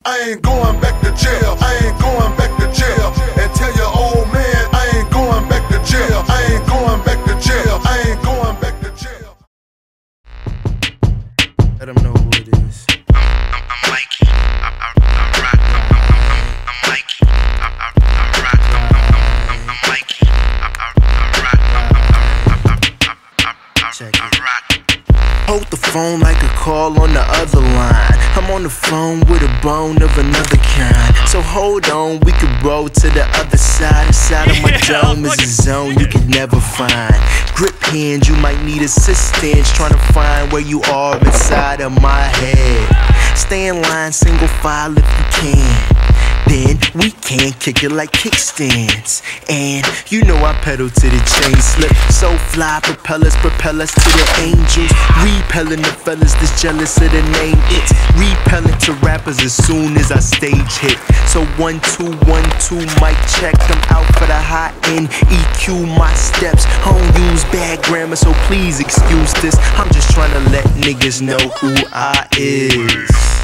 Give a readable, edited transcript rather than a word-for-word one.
I ain't going back to jail. I ain't going back to jail. And tell your old man I ain't going back to jail. I ain't going back to jail. I ain't going back to jail. Let them know who it is. I'm Mikey. I rock. I'm Mikey. I rock. I'm Mikey. I rock. Hold the phone like a call on the other line. I'm on the phone with a bone of another kind. So hold on, we could roll to the other side. Inside of my dome is a zone you can never find. Grip hands, you might need assistance trying to find where you are inside of my head. Stay in line, single file if you can. Then we can kick it like kickstands. And you know I pedal to the chain slip. So fly, propellers propel us to the angels. Repelling the fellas that's jealous of the name. It's repellent to rappers as soon as I stage hit. So 1 2 1 2 mic check. I'm out for the high end. EQ my steps. I don't use bad grammar, so please excuse this. I'm just trying to let niggas know who I is.